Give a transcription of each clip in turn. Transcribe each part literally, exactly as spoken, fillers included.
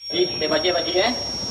Ih, saya baca baca eh.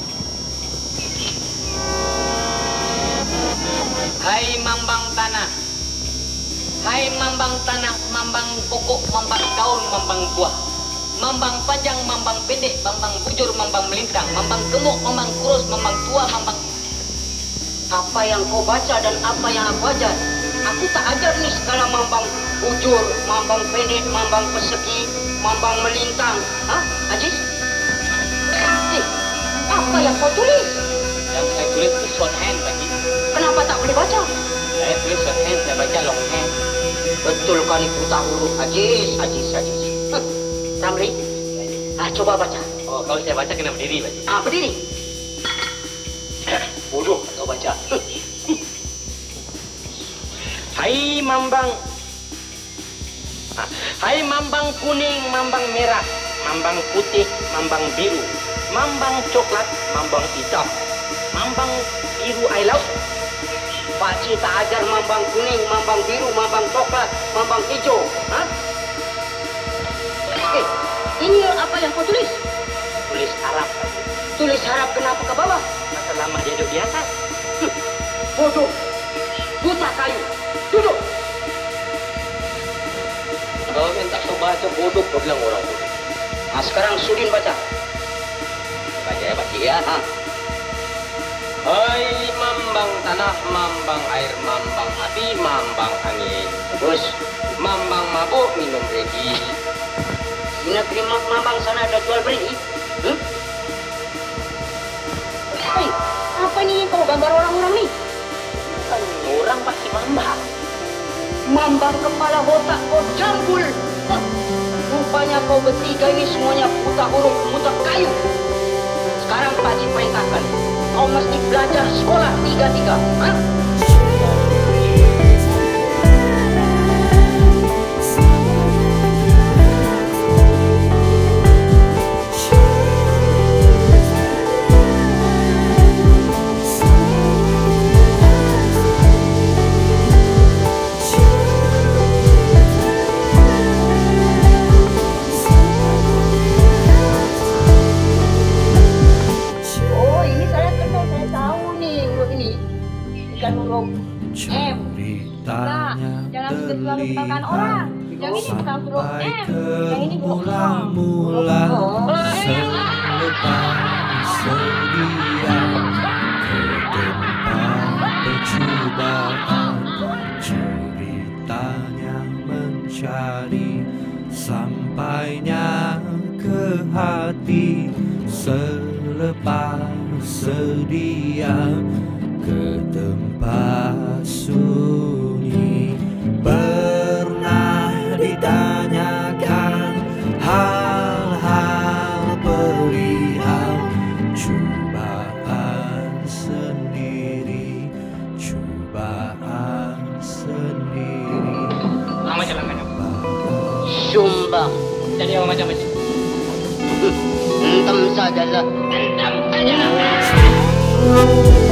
Hai mambang tanah, hai mambang tanah, mambang pokok, mambang daun, mambang buah, mambang panjang, mambang pendek, mambang bujur, mambang melintang, mambang gemuk, mambang kurus, mambang tua, mambang. Apa yang kau baca dan apa yang aku ajar? Aku tak ajar nih skala mambang bujur, mambang pendek, mambang persegi, mambang melintang. Hah, Ajis? Eh, apa yang kau tulis? Yang saya tulis itu shorthand, Pak Haji. Kenapa tak boleh baca? Saya tulis shorthand, saya baca longhand. Betul kali buta huruf, Ajis, Ajis, Ajis. Huh. Ramli, ah, coba baca. Oh, kalau saya baca kena berdiri, Pak Haji. Ah, berdiri. Bodoh kau baca. Hai mambang, hai mambang kuning, mambang merah, mambang putih, mambang biru, mambang coklat, mambang hitam, mambang biru air laut. Pakcik tak ajar mambang kuning, mambang biru, mambang coklat, mambang hijau. Hah? Eh, ini apa yang kau tulis? Tulis Arab. Tulis Arab kenapa ke bawah? Masa lama dia duduk di atas. Hm, bodoh, buta kayu. Duduk. Kalau yang tak tahu baca bodoh, kau bilang orang bodoh. Nah, sekarang Sudin baca. Baca ya, baca ya. Ha. Hai mambang tanah, mambang air, mambang api, mambang angin. Terus, mambang mabuk minum redi. Di negeri mambang sana ada jual beli. Hmm? Hei, apa ini kau gambar orang-orang nih? Bukan orang pasti mambang. Mambang kepala botak kau jambul. Hah? Rupanya kau bertiga ini semuanya buta huruf, buta kayu. Sekarang Pakcik perintahkan, kau mesti belajar sekolah tiga-tiga. Hah? Orang. Yang ini bukan huruf M, yang ini huruf mula selepas sedia ke tempat percobaan, ceritanya mencari sampainya ke hati selepas sedia ke tempat sunyi. Pernah ditanyakan hal-hal perihal cobaan sendiri, cobaan sendiri. Apa macam macam? Sumbang. Jadi apa macam macam? Entam sajalah. Entam sajalah.